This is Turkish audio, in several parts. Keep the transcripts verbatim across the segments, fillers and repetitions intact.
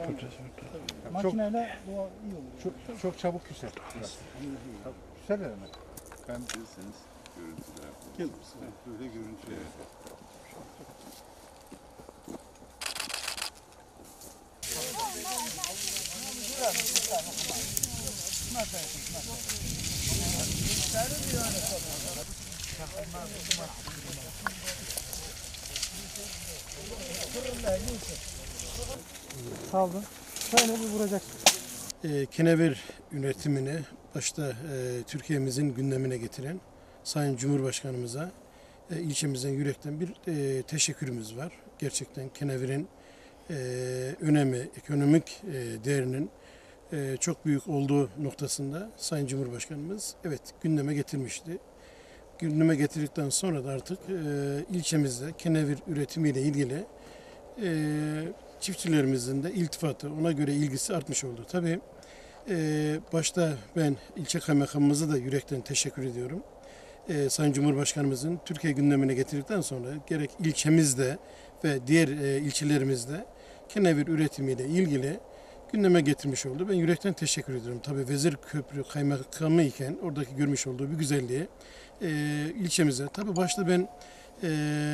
Makineyle bu iyi olur. Çok, çok çabuk küser. Küser mi? Ben bilirseniz görüntüler. Gel böyle görüntü. Evet. Saldı. Şöyle bir vuracaksın. E, kenevir üretimini başta e, Türkiye'mizin gündemine getiren Sayın Cumhurbaşkanımıza e, ilçemizden yürekten bir e, teşekkürümüz var. Gerçekten kenevirin e, önemi, ekonomik e, değerinin e, çok büyük olduğu noktasında Sayın Cumhurbaşkanımız evet gündeme getirmişti. Gündeme getirdikten sonra da artık e, ilçemizde kenevir üretimiyle ilgili e, çiftçilerimizin de iltifatı, ona göre ilgisi artmış oldu. Tabii e, başta ben ilçe kaymakamımıza da yürekten teşekkür ediyorum. E, Sayın Cumhurbaşkanımızın Türkiye gündemine getirdikten sonra gerek ilçemizde ve diğer e, ilçelerimizde kenevir üretimiyle ilgili gündeme getirmiş oldu. Ben yürekten teşekkür ediyorum. Tabii Vezirköprü kaymakamı iken oradaki görmüş olduğu bir güzelliği e, ilçemize. Tabii başta ben e,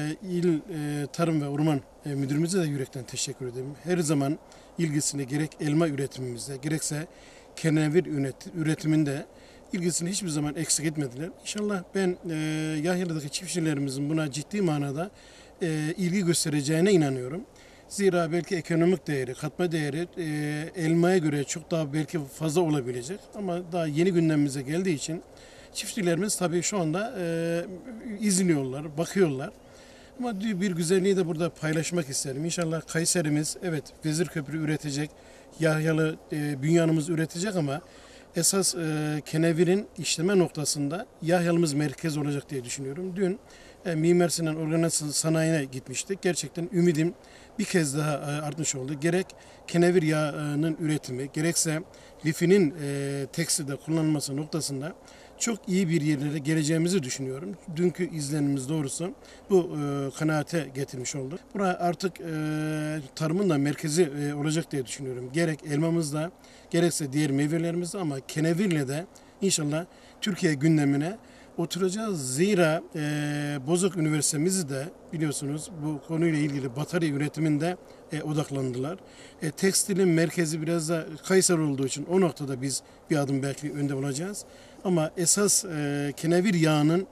il e, Tarım ve Orman e, Müdürümüze de yürekten teşekkür ederim. Her zaman ilgisini gerek elma üretimimizde gerekse kenevir üretiminde ilgisini hiçbir zaman eksik etmediler. İnşallah ben e, Yahya'daki çiftçilerimizin buna ciddi manada e, ilgi göstereceğine inanıyorum. Zira belki ekonomik değeri, katma değeri e, elmaya göre çok daha belki fazla olabilecek. Ama daha yeni gündemimize geldiği için çiftçilerimiz tabii şu anda e, izliyorlar, bakıyorlar. Ama bir güzelliği de burada paylaşmak isterim. İnşallah Kayserimiz evet Vezirköprü üretecek, Yahyalı e, bünyanımız üretecek ama esas e, kenevirin işleme noktasında Yahyalımız merkez olacak diye düşünüyorum. Dün e, Mimar Sinan Organize Sanayi'ne gitmiştik. Gerçekten ümidim bir kez daha e, artmış oldu. Gerek kenevir yağının üretimi, gerekse lifinin e, tekstilde kullanılması noktasında çok iyi bir yerlere geleceğimizi düşünüyorum. Dünkü izlenimimiz doğrusu bu e, kanaate getirmiş oldu. Burası artık e, tarımın da merkezi e, olacak diye düşünüyorum. Gerek elmamızda, gerekse diğer meyvelerimizde ama kenevirle de inşallah Türkiye gündemine oturacağız. Zira e, Bozok Üniversitemizi de biliyorsunuz bu konuyla ilgili batarya üretiminde e, odaklandılar. E, tekstilin merkezi biraz da Kayseri olduğu için o noktada biz bir adım belki önde olacağız. Ama esas e, kenevir yağının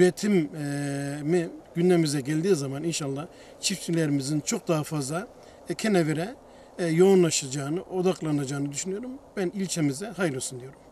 üretimi gündemimize geldiği zaman inşallah çiftçilerimizin çok daha fazla e, kenevire e, yoğunlaşacağını, odaklanacağını düşünüyorum. Ben ilçemize hayırlı olsun diyorum.